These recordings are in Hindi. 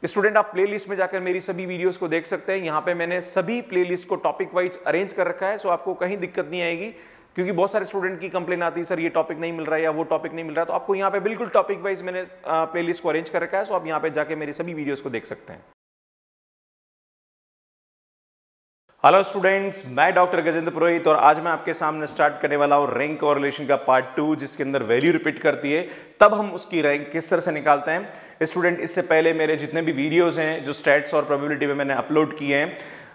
स्टूडेंट आप प्लेलिस्ट में जाकर मेरी सभी वीडियोस को देख सकते हैं। यहाँ पे मैंने सभी प्लेलिस्ट को टॉपिक वाइज अरेंज कर रखा है, सो आपको कहीं दिक्कत नहीं आएगी, क्योंकि बहुत सारे स्टूडेंट की कंप्लेन आती है सर ये टॉपिक नहीं मिल रहा है या वो टॉपिक नहीं मिल रहा है। तो आपको यहाँ पे बिल्कुल टॉपिक वाइज मैंने प्लेलिस्ट को अरेंज कर रखा है, सो आप यहाँ पे जाके मेरी सभी वीडियोस को देख सकते हैं। हेलो स्टूडेंट्स, मैं डॉक्टर गजेंद्र पुरोहित और आज मैं आपके सामने स्टार्ट करने वाला हूँ रैंक कोरिलेशन का पार्ट 2, जिसके अंदर वैल्यू रिपीट करती है तब हम उसकी रैंक किस तरह से निकालते हैं। स्टूडेंट, इससे पहले मेरे जितने भी वीडियोस हैं जो स्टैट्स और प्रोबेबिलिटी में मैंने अपलोड किए हैं,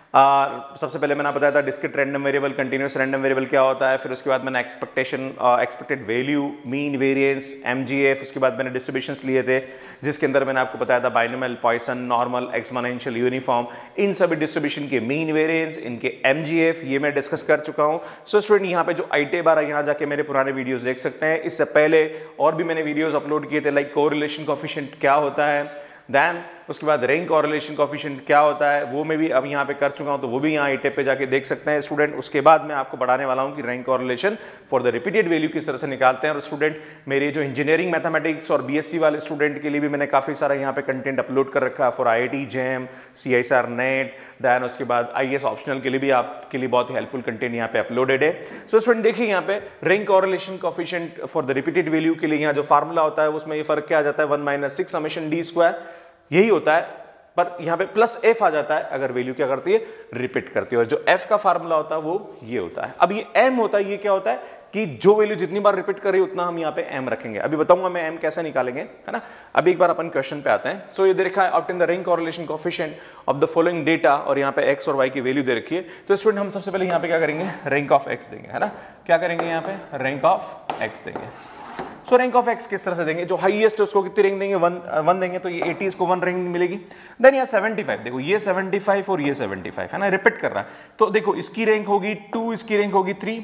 सबसे पहले मैंने बताया था discrete random variable, continuous random variable क्या होता है, फिर उसके बाद मैंने expected value, mean, variance, MGF, उसके बाद मैंने डिस्ट्रीब्यूशंस लिए थे जिसके अंदर मैंने आपको बताया था binomial, Poisson, normal, exponential, uniform, इन सभी डिस्ट्रीब्यूशन के मीन, वेरिएंस, इनके एमजीएफ ये मैं डिस्कस कर चुका हूँ। सो स्टूडेंट, यहाँ पे जो IIT बार यहाँ जाके मेरे पुराने वीडियोज देख सकते हैं। इससे पहले और भी मैंने वीडियोज अपलोड किए थे, लाइक कोरिलेशन कोएफिशिएंट क्या होता है, देन उसके बाद रैंक कोरिलेशन कोएफिशिएंट क्या होता है, वो मैं भी अब यहाँ पे कर चुका हूँ, तो वो भी यहाँ IIT पे जाके देख सकते हैं स्टूडेंट। उसके बाद मैं आपको बढ़ाने वाला हूँ कि rank correlation for the repeated value किस तरह से निकालते हैं। और स्टूडेंट, मेरे जो इंजीनियरिंग मैथमेटिक्स और B.Sc वाले स्टूडेंट के लिए भी मैंने काफ़ी सारा यहाँ पे कंटेंट अपलोड कर रखा है for IIT-JAM, CISR net, then उसके बाद IAS ऑप्शनल के लिए भी आपके लिए बहुत ही हेल्पफुल कंटेंट यहाँ पे अपलोडेड है। सो स्टूडेंट देखिए, यहाँ पे rank correlation coefficient for the repeated value के लिए यहाँ जो फार्मूला होता है उसमें ये फर्क क्या आ जाता है, 1 - 6 समेशन d स्क्वायर यही होता है, पर यहाँ पे प्लस f आ जाता है अगर वैल्यू क्या करती है, रिपीट करती है। और जो f का फार्मूला होता है वो ये होता है। अब ये m होता है, ये क्या होता है कि जो वैल्यू जितनी बार रिपीट कर रही है उतना हम यहाँ पे m रखेंगे। अभी बताऊंगा मैं m कैसे निकालेंगे, है ना। अभी एक बार अपन क्वेश्चन पे आते हैं। सो ये दे रखा है obtain the rank correlation coefficient of the following data, और यहाँ पे x और y की वैल्यू दे रखी है। तो स्टूडेंट, हम सबसे पहले यहाँ पे क्या करेंगे, रैंक ऑफ x देंगे, है ना। क्या करेंगे यहाँ पे, रैंक ऑफ x देंगे। सो रैंक ऑफ x किस तरह से देंगे, जो हाईएस्ट है उसको कितनी रैंक देंगे, 1 देंगे, तो ये 80 इसको 1 रैंक मिलेगी। देन यहाँ 75, देखो ये 75 और ये 75 है ना, रिपीट कर रहा है। तो देखो इसकी रैंक होगी 2, इसकी रैंक होगी 3,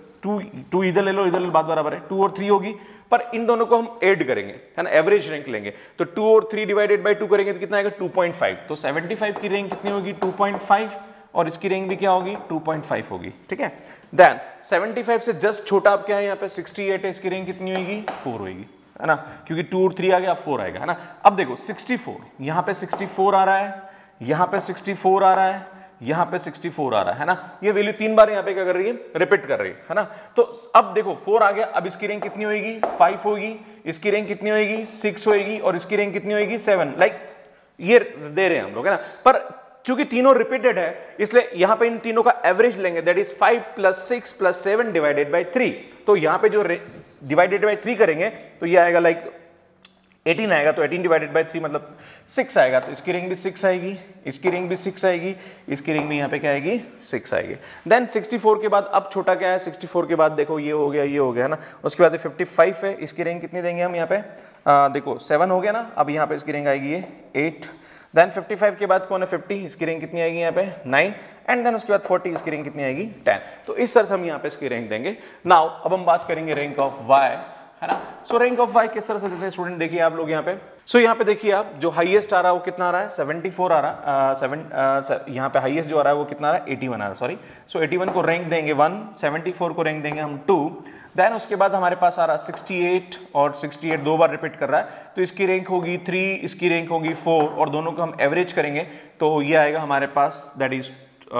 2 इधर ले लो, इधर ले लो, बात बराबर है, 2 और 3 होगी, पर इन दोनों को हम ऐड करेंगे, है ना, एवरेज रैंक लेंगे। तो 2 और 3 डिवाइडेड बाय 2 करेंगे तो कितना आएगा, 2.5। तो 75 की रैंक कितनी होगी, 2.5, और इसकी रैंक भी क्या होगी, 2.5 होगी, ठीक है। देन 75 से जस्ट छोटा अब क्या है, यहाँ पे 68 है, इसकी रैंक कितनी होगी, 4 होगी, है ना, क्योंकि 2 और 3 आ गया, अब 4 आएगा, है ना। अब देखो 64, यहाँ पे 64 आ रहा है, यहाँ पे 64 आ रहा है, यहाँ पे 64 आ रहा है ना। ये वैल्यू 3 बार यहाँ पे क्या कर रही है, रिपीट कर रही है ना। तो अब देखो 4 आ गया, अब इसकी रैंक कितनी होगी, 5 होगी, इसकी रैंक कितनी होगी, 6 होगी, और इसकी रैंक कितनी होगी, 7। लाइक ये दे रहे हैं हम लोग, है ना। पर चूंकि तीनों रिपीटेड है इसलिए यहां पे इन तीनों का एवरेज लेंगे, दैट इज 5 + 6 + 7 डिवाइडेड बाय 3। तो यहां पे जो डिवाइडेड बाय 3 करेंगे तो ये आएगा लाइक 18 आएगा, तो 18 डिवाइडेड बाय 3 मतलब 6 आएगा। तो इसकी रैंक भी 6 आएगी, इसकी रैंक भी 6 आएगी, इसकी रैंक भी यहाँ पे क्या आएगी, 6 आएगी। देन 64 के बाद अब छोटा क्या है, 64 के बाद देखो ये हो गया, ये हो गया, है ना। उसके बाद 55 है, इसकी रैंक कितनी देंगे हम यहाँ पे, देखो 7 हो गया ना। अब यहाँ पे इसकी रैंक आएगी ये 8। देन 55 के बाद कौन है, 50, इसकी रैंक कितनी आएगी यहाँ पे, 9। एंड देन उसके बाद 40, इसकी रैंक कितनी आएगी, 10। तो इस तरह से हम यहाँ पे इसकी रैंक देंगे। नाउ अब हम बात करेंगे रैंक ऑफ y, है ना। सो रैंक ऑफ y किस तरह से देते हैं स्टूडेंट, देखिए आप लोग यहाँ पे। सो यहाँ पे देखिए आप, जो हाईएस्ट आ रहा है वो कितना आ रहा है, 74 आ रहा है। यहाँ पे हाईएस्ट जो आ रहा है वो कितना आ रहा है, 81 आ रहा है, सॉरी। सो 81 को रैंक देंगे 1, 74 को रैंक देंगे हम 2। देन उसके बाद हमारे पास आ रहा है 68, और 68 2 बार रिपीट कर रहा है, तो इसकी रैंक होगी 3, इसकी रैंक होगी 4, और दोनों को हम एवरेज करेंगे तो ये आएगा हमारे पास, दैट इज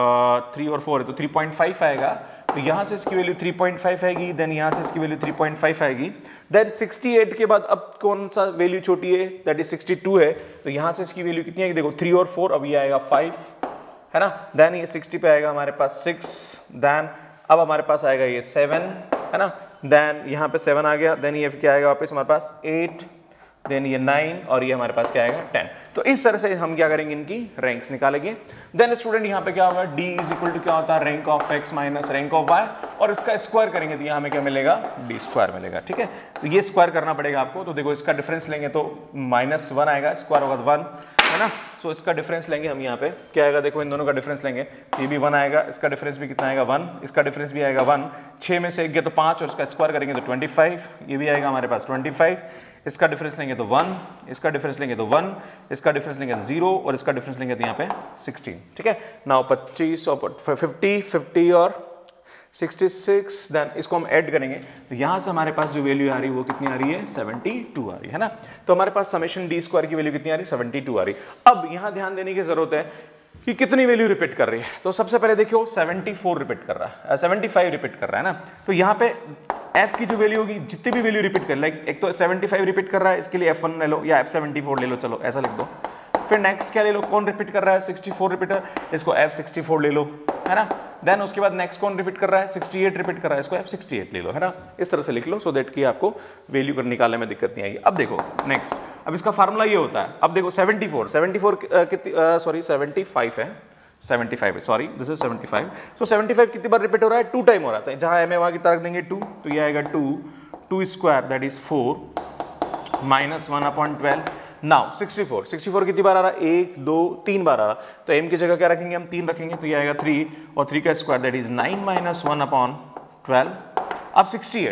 3 और 4 है तो 3.5 आएगा। तो यहाँ से इसकी वैल्यू 3.5 आएगी, देन यहाँ से इसकी वैल्यू 3.5 आएगी। देन 68 के बाद अब कौन सा वैल्यू छोटी है, दैट इज 62 है, तो यहाँ से इसकी वैल्यू कितनी आएगी, देखो 3 और 4, अब ये आएगा 5, है ना। देन ये 60 पे आएगा हमारे पास 6, देन अब हमारे पास आएगा ये 7, है ना। देन यहाँ पे 7 आ गया, देन ये क्या आएगा वापस हमारे पास 8, देन ये 9, और ये हमारे पास क्या आएगा 10। तो इस तरह से हम क्या करेंगे, इनकी रैंक्स निकालेंगे। देन स्टूडेंट यहाँ पे क्या होगा, d = क्या होता है, rank of x - rank of y, और इसका स्क्वायर करेंगे तो यहाँ हमें क्या मिलेगा, d स्क्वायर मिलेगा, ठीक है। तो ये स्क्वायर करना पड़ेगा आपको। तो देखो इसका डिफरेंस लेंगे तो -1 आएगा, स्क्वायर होगा 1, है ना। सो इसका डिफरेंस लेंगे हम यहाँ पे, क्या आएगा, देखो इन दोनों का डिफरेंस लेंगे, ये भी 1 आएगा, इसका डिफरेंस भी कितना आएगा, 1, इसका डिफरेंस भी आएगा 1, 6 में से 1 गया तो 5, और इसका स्क्वायर करेंगे तो 25, ये भी आएगा हमारे पास 25, इसका डिफरेंस लेंगे तो 1, इसका डिफरेंस लेंगे तो 1, इसका डिफरेंस लेंगे तो 0, और इसका डिफरेंस लेंगे तो यहाँ पे 16, ठीक है। नाउ 25 और 50 और 66, देन इसको हम ऐड करेंगे तो यहाँ से हमारे पास जो वैल्यू आ रही है वो कितनी आ रही है, 72 आ रही है ना। तो हमारे पास समेशन डी स्क्वायर की वैल्यू कितनी आ रही है, 72 आ रही है। अब यहाँ ध्यान देने की जरूरत है कि कितनी वैल्यू रिपीट कर रही है। तो सबसे पहले देखियो 74 रिपीट कर रहा है, 75 रिपीट कर रहा है ना। तो यहाँ पे f की जो वैल्यू होगी, जितनी भी वैल्यू रिपीट कर, लाइक एक तो 75 रिपीट कर रहा है, इसके लिए f1 ले लो या f74 ले लो, चलो ऐसा लिख दो। फिर नेक्स्ट क्या ले लो, कौन रिपीट कर रहा है, 64 रिपीटर, इसको f64 ले लो, है ना। देन उसके बाद नेक्स्ट कौन रिपीट कर रहा है, 68 रिपीट कर रहा है, इसको f68 ले लो, है ना। इस तरह से लिख लो सो दैट कि आपको वैल्यू कर निकालने में दिक्कत नहीं आएगी। अब देखो नेक्स्ट, अब इसका फार्मूला ये होता है, अब देखो 74 कितनी, सॉरी 75 है, 75 है, सॉरी दिस इज 75। सो 75 कितनी बार रिपीट हो रहा है, 2 टाइम हो रहा है। तो जहां m है वहां की तरफ देंगे 2, तो ये आएगा 2 square that is 4 minus 1/12। Now 64 कितनी बार आ रहा है, 1 2 3 बार आ रहा। तो m की जगह क्या रखेंगे, हम 3 रखेंगे, तो ये आएगा 3 और 3 का स्क्वायर दैट इज 9 माइनस 1/12। अब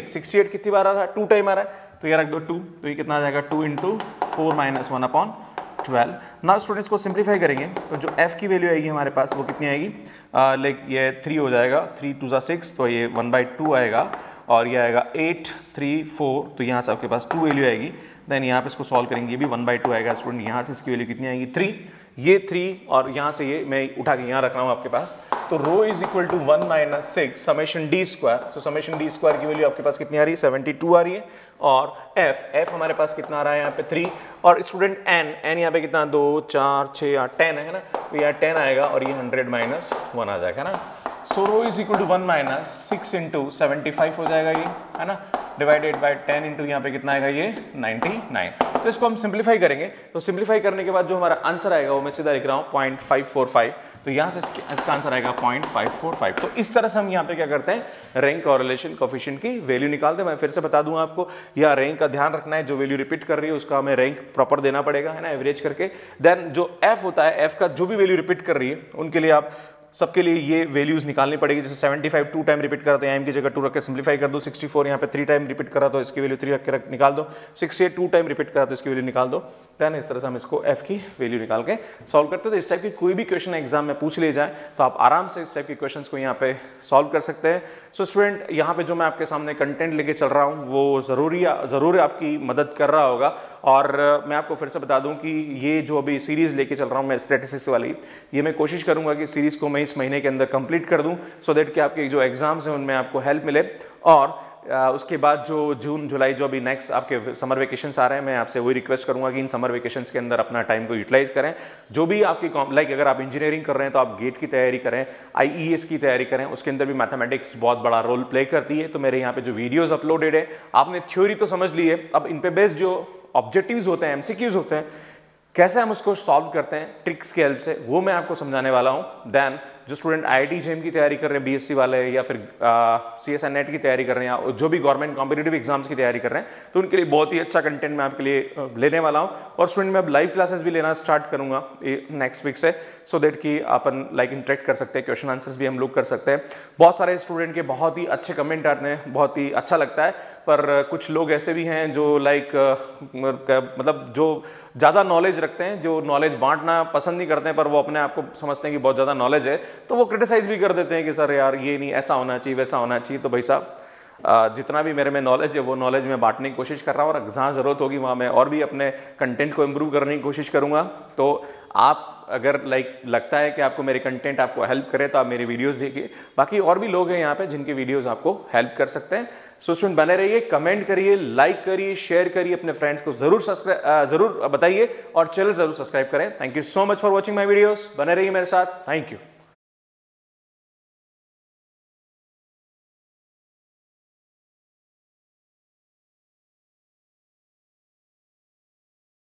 68 कितनी बार आ रहा है, 2 टाइम आ रहा है, तो ये रख दो 2, तो ये कितना आ जाएगा 2 × 4 माइनस 1/12। नाउ स्टूडेंट्स को सिंप्लीफाई करेंगे तो जो f की वैल्यू आएगी हमारे पास वो कितनी आएगी, लाइक ये 3 हो जाएगा, 3 2 6, तो ये 1/2 आएगा और ये आएगा 8 3 4, तो यहाँ से आपके पास 2 वैल्यू आएगी। देन यहाँ पे इसको सॉल्व करेंगे, ये भी 1/2 आएगा स्टूडेंट, यहाँ से इसकी वैल्यू कितनी आएगी 3, ये 3 और यहाँ से ये मैं उठा के यहाँ रख रहा हूँ आपके पास। तो rho is equal to 1 - 6 summation D square. So summation D square की वैल्यू आपके पास कितनी आ रही है, 72 आ रही है। और f हमारे पास कितना आ रहा है यहाँ पे 3, और स्टूडेंट n यहाँ पे कितना 2 4 6 8 10 है ना, तो यहाँ 10 आएगा और ये 100 - 1 आ जाएगा ना। So rho is equal to 1 - 6 × 75 हो जाएगा ये, है ना, डिवाइडेड बाय 10 इंटू यहाँ पे कितना आएगा ये 99। तो इसको हम सिंप्लीफाई करेंगे, तो सिंप्लीफाई करने के बाद जो हमारा आंसर आएगा वो मैं सीधा लिख रहा हूँ 0.545। तो यहाँ से इसका आंसर आएगा 0.545। तो इस तरह से हम यहाँ पे क्या करते हैं, रैंक कॉरेलेशन कोएफिशिएंट की वैल्यू निकालते हैं। मैं फिर से बता दूं आपको, यहाँ रैंक का ध्यान रखना है, जो वैल्यू रिपीट कर रही है उसका हमें रैंक प्रॉपर देना पड़ेगा, है ना, एवरेज करके। देन जो f होता है, f का जो भी वैल्यू रिपीट कर रही है उनके लिए आप सबके लिए ये वैल्यूज निकालनी पड़ेगी। जैसे 75 2 टाइम रिपीट कर रहा तो m की जगह 2 रख के सिंप्लीफाई कर दो। 64 यहाँ पे 3 टाइम रिपीट कर रहा तो इसकी वैल्यू 3 रख के निकाल दो। 68 2 टाइम रिपीट कर रहा तो इसकी वैल्यू निकाल दो। देन इस तरह से हम इसको f की वैल्यू निकाल के सॉल्व करते हैं। तो इस टाइप की कोई भी क्वेश्चन एग्जाम में पूछ ले जाए तो आप आराम से इस टाइप के क्वेश्चन को यहाँ पे सॉल्व कर सकते हैं। सो स्टूडेंट, यहाँ पे जो मैं आपके सामने कंटेंट लेके चल रहा हूँ वो जरूर आपकी मदद कर रहा होगा। और मैं आपको फिर से बता दूं कि ये जो अभी सीरीज लेके चल रहा हूँ मैं स्टैटिस्टिक्स वाली, ये मैं कोशिश करूंगा कि सीरीज को मैं इस महीने के अंदर कंप्लीट कर दूं, सो दैट कि आपके जो एग्जाम्स हैं उनमें आपको हेल्प मिले। और उसके बाद जो जून जुलाई जो अभी नेक्स्ट आपके समर वेकेशंस आ रहे हैं, मैं आपसे वही रिक्वेस्ट करूंगा कि इन समर वेकेशंस के अंदर अपना टाइम को यूटिलाइज करें। जो भी आपकी लाइक अगर आप इंजीनियरिंग कर रहे हैं तो आप गेट की तैयारी करें, IES की तैयारी करें, उसके अंदर भी मैथमेटिक्स बहुत बड़ा रोल प्ले करती है। तो मेरे यहाँ पे जो वीडियोज अपलोडेड है, आपने थ्योरी तो समझ ली है, अब इन पे बेस्ड जो ऑब्जेक्टिव्स होते हैं, MCQs होते हैं, कैसे हम उसको सॉल्व करते हैं ट्रिक्स की हेल्प से, वो मैं आपको समझाने वाला हूं। देन जो स्टूडेंट IIT-JAM की तैयारी कर रहे हैं, B.Sc वाले, या फिर CS नेट की तैयारी कर रहे हैं, या जो भी गवर्नमेंट कॉम्पिटिटिव एग्जाम्स की तैयारी कर रहे हैं, तो उनके लिए बहुत ही अच्छा कंटेंट मैं आपके लिए लेने वाला हूं। और स्टूडेंट मैं अब लाइव क्लासेस भी लेना स्टार्ट करूंगा नेक्स्ट वीक से, सो दैट कि अपन लाइक इंटरेक्ट कर सकते हैं, क्वेश्चन आंसर्स भी हम लोग कर सकते हैं। बहुत सारे स्टूडेंट के बहुत ही अच्छे कमेंट आते हैं, बहुत ही अच्छा लगता है। पर कुछ लोग ऐसे भी हैं जो लाइक मतलब जो ज़्यादा नॉलेज रखते हैं, जो नॉलेज बांटना पसंद नहीं करते हैं, पर वो अपने आप को समझते हैं कि बहुत ज़्यादा नॉलेज है, तो वो क्रिटिसाइज भी कर देते हैं कि सर यार ये नहीं, ऐसा होना चाहिए, वैसा होना चाहिए। तो भाई साहब, जितना भी मेरे में नॉलेज है वो नॉलेज मैं बांटने की कोशिश कर रहा हूँ, और जहाँ ज़रूरत होगी वहाँ मैं और भी अपने कंटेंट को इम्प्रूव करने की कोशिश करूँगा। तो आप अगर लाइक लगता है कि आपको मेरे कंटेंट आपको हेल्प करे तो आप मेरे वीडियोस देखिए। बाकी और भी लोग हैं यहाँ पे जिनके वीडियोस आपको हेल्प कर सकते हैं। सो स्टूडेंट बने रहिए, कमेंट करिए, लाइक करिए, शेयर करिए, अपने फ्रेंड्स को जरूर बताइए और चैनल जरूर सब्सक्राइब करें। Thank you so much for watching my videos. बने रहिए मेरे साथ। Thank you.